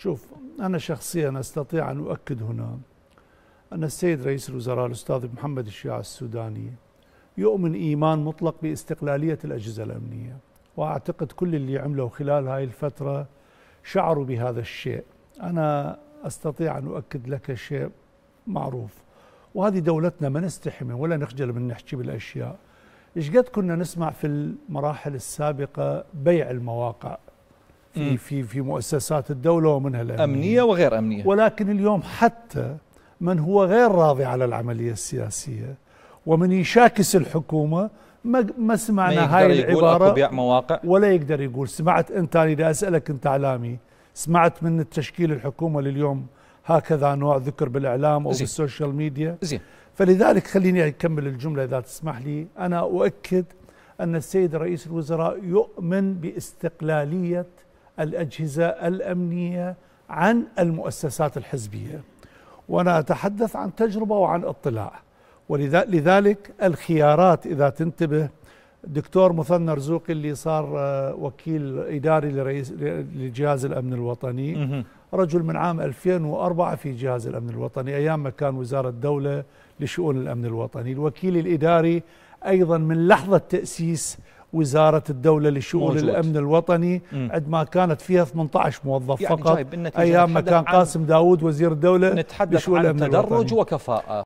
شوف، أنا شخصيا أستطيع أن أؤكد هنا أن السيد رئيس الوزراء الأستاذ محمد الشياع السوداني يؤمن إيمان مطلق باستقلالية الأجهزة الأمنية، وأعتقد كل اللي عمله خلال هاي الفترة شعروا بهذا الشيء. أنا أستطيع أن أؤكد لك شيء معروف، وهذه دولتنا ما نستحي منه ولا نخجل من نحكي بالأشياء. إيش قد كنا نسمع في المراحل السابقة بيع المواقع في مؤسسات الدولة ومنها الأمنية أمنية وغير أمنية، ولكن اليوم حتى من هو غير راضي على العملية السياسية ومن يشاكس الحكومة ما سمعنا هاي العبارة بيع مواقع، ولا يقدر يقول. سمعت أنت، أنا إذا أسألك أنت إعلامي، سمعت من التشكيل الحكومة لليوم هكذا نوع ذكر بالإعلام أو بالسوشيال ميديا؟ زين. فلذلك خليني أكمل الجملة إذا تسمح لي. أنا أؤكد أن السيد رئيس الوزراء يؤمن باستقلالية الأجهزة الأمنية عن المؤسسات الحزبية، وأنا أتحدث عن تجربة وعن اطلاع. ولذلك الخيارات، إذا تنتبه، دكتور مثنى رزوقي اللي صار وكيل إداري لجهاز الأمن الوطني، رجل من عام 2004 في جهاز الأمن الوطني أيام ما كان وزارة الدولة لشؤون الأمن الوطني. الوكيل الإداري أيضا من لحظة تأسيس وزارة الدولة لشؤون الأمن الوطني، عندما كانت فيها 18 موظف يعني فقط أيام ما كان قاسم داود وزير الدولة نتحدث عن تدرج وكفاءة.